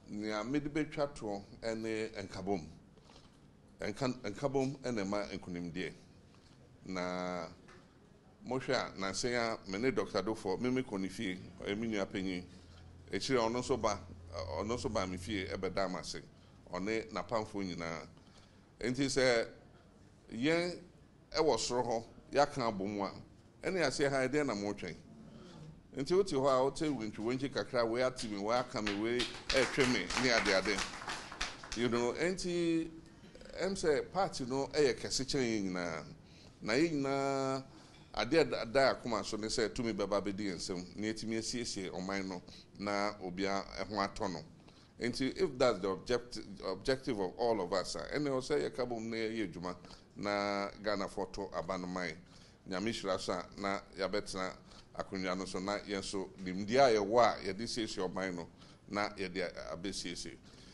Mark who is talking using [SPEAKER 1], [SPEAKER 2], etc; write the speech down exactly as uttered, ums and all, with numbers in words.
[SPEAKER 1] nia mede betwa to ene enkabom enkan enkabom ene ma enkunimdie na mohwa na seya mene Doctor Dofo meme konifie emi nua panyin echire ono so ba ono so ba me fie ebeda amase one na pamfo nyina enti se yen ewo soro ho yaka abom a ene ase ha ide na motwen enti oti ho a oti wintwi wonji kakra we atimi we aka me we etwe me ni ade ade you know enti em say party no eye kese kyen nyina na nyina ade da akoma so ne say tumi beba bedi ensem na etimi asiesie oman no na obia ho ato no enti if that's the objective objective of all of us and they say yakabom na ye djuma na Ghana photo abanomai nyamishira sa na yabetna akunwa no so na yenso limdia ye wa ye de siesie oman no na ye de abesiesie